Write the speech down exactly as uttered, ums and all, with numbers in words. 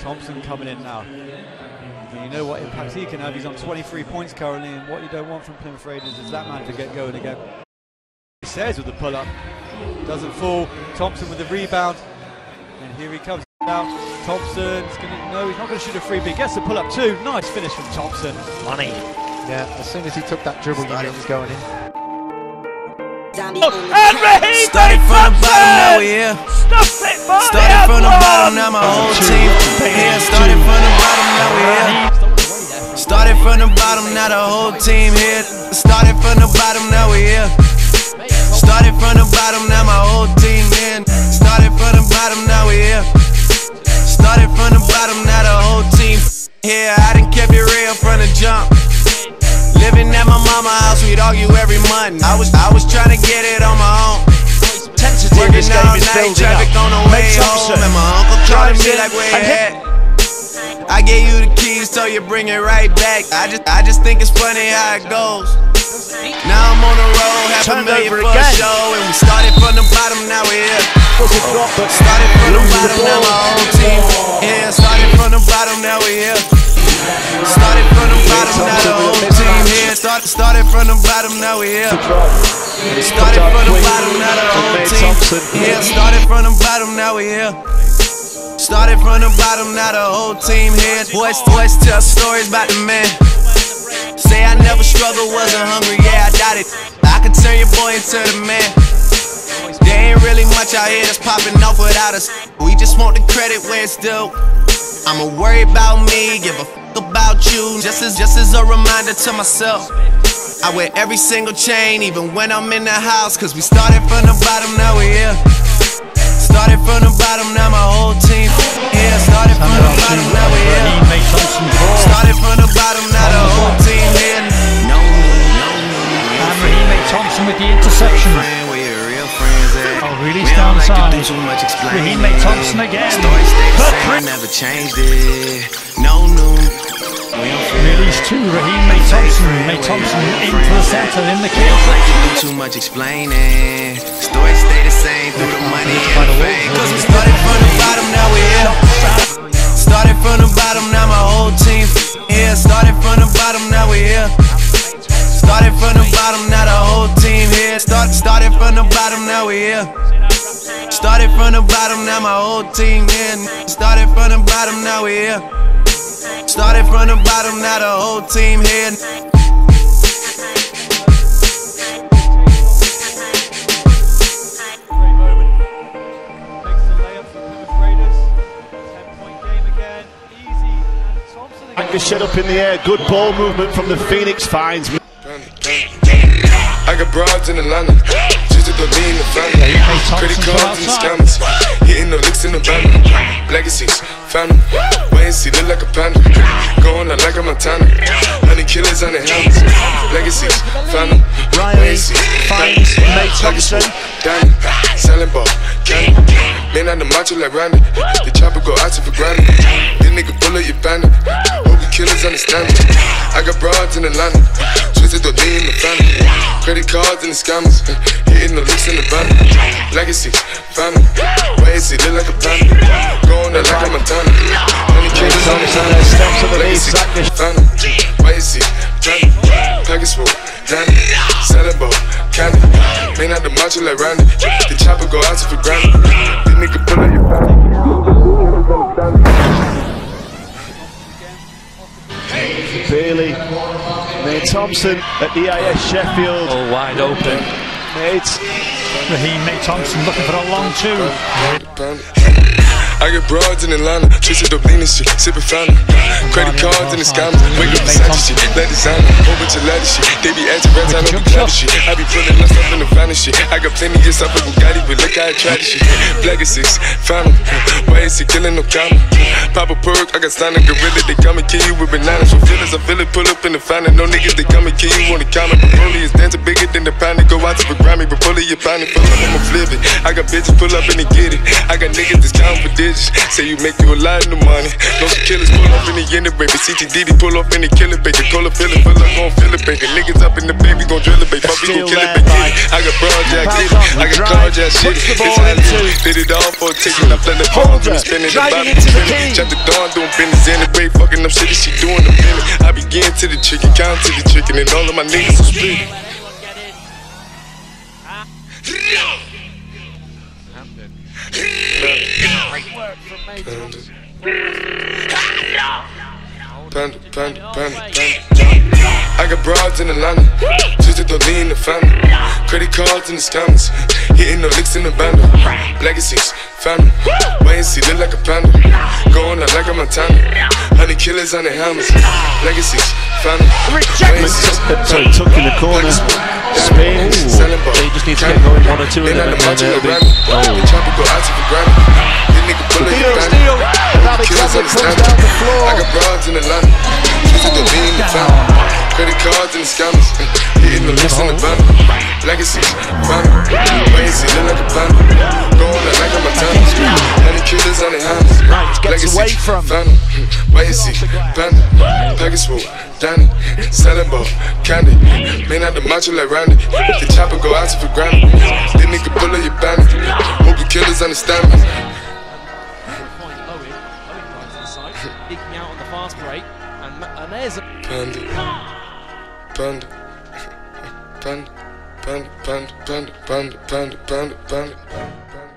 Thompson coming in now. And you know what impact he can have. He's on twenty-three points currently, and what you don't want from Plymouth Raiders is that man to get going again. He says with the pull-up, doesn't fall. Thompson with the rebound, and here he comes out. Thompson's gonna no, he's not going to shoot a free, but he gets the pull-up too. Nice finish from Thompson. Money. Yeah, as soon as he took that dribble, you knew he was going in. Oh, and Raheem started from the bottom, now we here. Stop it, buddy. Started from the bottom, now my whole team here. Started from the bottom, now we here. Started from the bottom, now the whole team here. Started from the bottom, now we here. Started from the bottom, now my whole team in. Started from the bottom, now we here. Started from the bottom, now the whole team here. I done kept it real from the jump. Living at my mama's house, we'd argue every month. I was I was trying to get it on my own. Working all night, traffic on the way home, and my uncle calling me like, where you at? I gave you the keys, so you bring it right back. I just I just think it's funny how it goes. Now I'm on the road, half a million for a show, and we started from the bottom, now we're here. Started from the bottom, now my whole team here. Started from the bottom, now we're here. Started from the bottom, now the whole team here. Started, started from the bottom, now we here. Started from the bottom, now the whole team here. Started from the bottom, now we here. Started from the bottom, now the whole team here. Boys, boys tell stories about the man. Say I never struggled, wasn't hungry, yeah I doubt it. I could turn your boy into the man. There ain't really much out here that's popping off without us. We just want the credit where it's due. I'ma worry about me, give a f about you. Just as, just as a reminder to myself, I wear every single chain, even when I'm in the house. Cause we started from the bottom, now we here. Started from the bottom, now my whole team here. Started from the bottom, now we here. Started from the bottom, now the whole team here. No, no, no. And Raheem Thompson with the interception. Oh, release downside. Raheem Thompson again. I never changed it. No, no. Release two. Raheem Thompson. May Thompson into the center in the kick. Too much explaining. Story stay the same through the money and the fame. Cause we started from the bottom, now we here. Started from the bottom, now my whole team here. Started from the bottom, now we here. Started from the bottom, now the whole team here. Start, started from the bottom, now we here. Started from the bottom, now my whole team here. Started from the bottom, now we here. Started from the bottom, now the whole team here. Anchor set up in the air, good ball movement from the Phoenix Finds. I got broads in Atlanta, just to throw me in the family. Credit cards and the scammers, hitting the licks in the van. Legacies, family, wait and see, look like a panda. Going out like a Montana, honey killers on the helmets. Legacies, family, wait and see, family. Thompson, Danny, selling ball, candy. Man on the macho like Randy, the chopper go out to for granted. This nigga bullet, you bandit. Hope the killers understand me. I got broads in Atlanta, twisted the D in the family. Credit cards and the scammers, hitting the licks in the van. Legacies, family, wait and see, look like a panda. Going out like a Montana, honey killers on the helmet. Legacies, family, wait and see, family. Package full, Danny, selling ball, candy. Man out the macho like Randy, the chopper go out to for granted. This nigga pull up your family. Bailey, May Thompson at the I S Sheffield. Oh, wide open. Mates. Raheem Thompson looking for a long two. I get broads in Atlanta, twisted up lean and shit, sippin' fountain. Credit cards and the scammers, wake up beside shit, let designer, whole bunch of leather shit. They be acting rats, I know be clever shit. I be pulling up stuff in the finest shit. I got plenty of stuff with Bugatti, but look how I try this shit. Legacies, family, why is he killing no comma? Pop a perk, I got signed a gorilla, they come and kill you with bananas. For feelings, I feel it, pull up in the fountain. No niggas, they come and kill you on the counter. Broly is dancing bigger than the pound. Go out to the Grammy, but pull it, you pound it, pull up, I'ma flip it. I got bitches, pull up and they get it. I got niggas that's counting for digits. Say you make you a lot of money. No some killers pull up in the end of baby. C T D D pull up in the killer baby. Call a feeling, feel like gon' feel it baby. Niggas up in the baby, gon' drill it baby. Puppy gon' kill it baby. I got broad jack, I got car jack shit. It's how I live. Did it all for a ticket. I play the phone, spinning the bottom. Shut the door, do business in the way, fucking up shit that she doing a minute. I begin to the chicken, count to the chicken, and all of my niggas are split. Panda, panda, panda, panda. I got broads in Atlanta, just to lean the family. Credit cards in the scammers, hitting the licks in the bando. Legacies, family, wait and see, look like a panda. Going out like a Montana, honey killers on the hammers. Legacies, family, wait and see. So tuck in the corner, spins. He just needs to get going one or two of them and then it'll be... The chopper go out to the granny. This nigga bullet your Steal, killers on the stand. I got broads in Atlanta, just to lean the family. Credit cards and the scammers, hitting the licks in the band. Legacies, family, wait and see, look like a panda. Going out like a Montana, honey killers on the hands. Legacies, family, wait and see, panda. Package full, Danny, selling ball, candy. Man out the macho like Randy. The chopper go out to for granted. This nigga bullet your bandit. Hope the killers understand me. Eking out on the fast break, and, and there's a Panda, panda, panda, panda, panda, panda, panda, panda, panda, panda, panda.